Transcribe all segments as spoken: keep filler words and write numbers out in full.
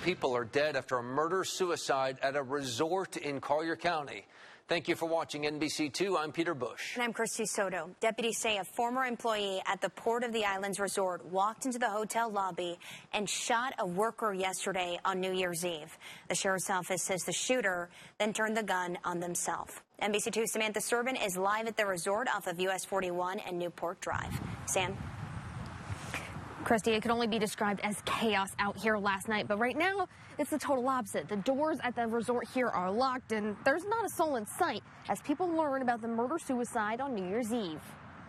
people are dead after a murder-suicide at a resort in Collier County. Thank you for watching N B C two. I'm Peter Bush. And I'm Christy Soto. Deputies say a former employee at the Port of the Islands Resort walked into the hotel lobby and shot a worker yesterday on New Year's Eve. The sheriff's office says the shooter then turned the gun on themselves. N B C two's Samantha Serban is live at the resort off of U S forty-one and Newport Drive. Sam? Christy, it could only be described as chaos out here last night, but right now it's the total opposite. The doors at the resort here are locked and there's not a soul in sight as people learn about the murder-suicide on New Year's Eve.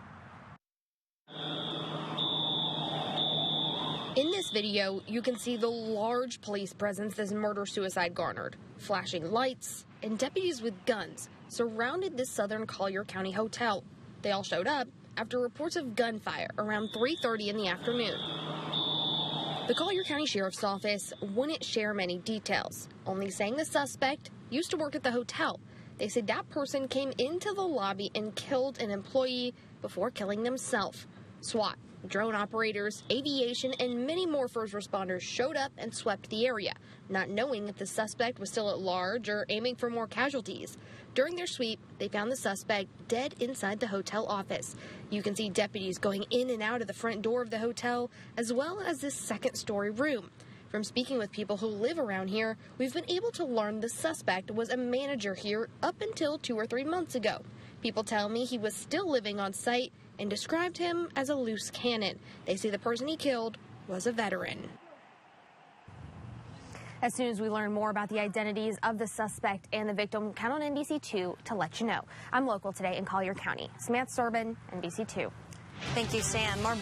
In this video, you can see the large police presence this murder-suicide garnered. Flashing lights and deputies with guns surrounded this southern Collier County hotel. They all showed up after reports of gunfire around three thirty in the afternoon. The Collier County Sheriff's Office wouldn't share many details, only saying the suspect used to work at the hotel. They said that person came into the lobby and killed an employee before killing themselves. SWAT, drone operators, aviation, and many more first responders showed up and swept the area, not knowing if the suspect was still at large or aiming for more casualties. During their sweep, they found the suspect dead inside the hotel office. You can see deputies going in and out of the front door of the hotel, as well as this second-story room. From speaking with people who live around here, we've been able to learn the suspect was a manager here up until two or three months ago. People tell me he was still living on site and described him as a loose cannon. They say the person he killed was a veteran. As soon as we learn more about the identities of the suspect and the victim, count on N B C two to let you know. I'm local today in Collier County. Samantha Serban, N B C two. Thank you, Sam. More